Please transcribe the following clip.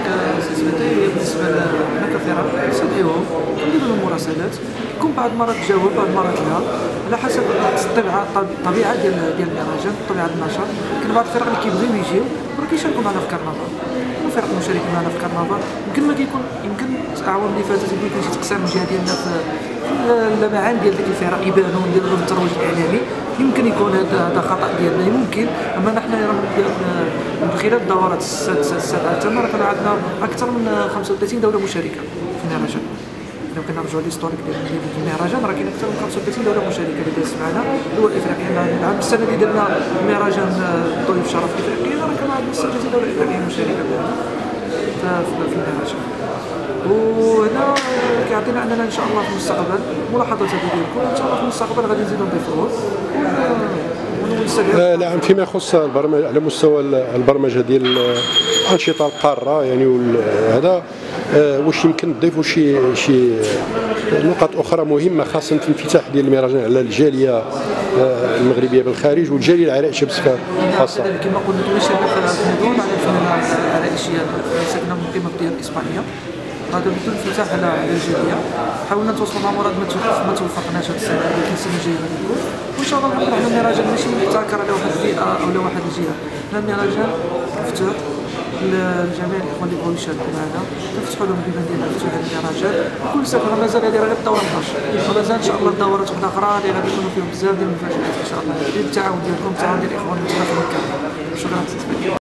كسوسيتي هي بالنسبه لنا كفرق نستدعيوهم نديروا لهم مراسلات، يكون بعض المرات تجاوب بعض المرات لا، على حسب الطبيعه ديال المهرجان، طبيعه النشاط. كاين بعض الفرق اللي كيبغيو يجيو ولكن كيشاركوا معنا في الكرنفال، الفرق المشاركين معنا في الكرنفال يمكن الاعوام اللي فاتت يكون شي تقسيم جهه ديالنا في اللمعان ديال ديك الفرق يبانوا نديروا لهم الترويج الاعلامي. يمكن يكون هذا خطا ديالنا يمكن، اما نحن من خلال الدورات السبعه تما راه كان عندنا اكثر من 35 دوله مشاركه في المهرجان. لو كنا نرجعوا ليستوريك ديال المهرجان راه كاين اكثر من 35 دوله مشاركه اللي دازت معنا دول افريقيه. العام السنه اللي درنا مهرجان ضيوف شرف افريقيا راه كان عندنا 36 دوله افريقيه مشاركه في المهرجان. وهنا كيعطينا اننا ان شاء الله في المستقبل ملاحظات هذه ديالكم، ان شاء الله في المستقبل غادي نزيدو نضيفوه ونستمر. نعم، فيما يخص البرمجه على مستوى البرمجه ديال الانشطه القاره يعني هذا، واش يمكن تضيفوا شي نقاط اخرى مهمه خاصه في الانفتاح ديال المهرجان على الجاليه المغربيه بالخارج والجاليه العرائشيه بصفه خاصه؟ كما قلنا تنشرنا في المدن على الفنانه العرائشيه ساكنه مقيمه في ديال اسبانيا، هذا بدون انفتاح على الجاليه. حاولنا نتواصلوا مع مراد ما توفقناش هذه السنه، ولكن السنه الجايه غادي نكون وان شاء الله نكون حنا المهرجان ماشي مبتكر على واحد الفئه او على واحد الجهه، حنا المهرجان مفتوح لجميع الاخوان اللي بغاو يشاركوا معنا، نفتحوا لهم البيبان ديالنا مفتوحه للمهرجان بكل سهوله. مازال هذه راه غير الدوره 11 ومازال ان شاء الله الدورات اخرى اللي غادي يكونوا فيهم بزاف ديال المفاجات ان شاء الله بالتعاون ديالكم، بالتعاون ديال الاخوان المتداخلين كاملين. شكرا.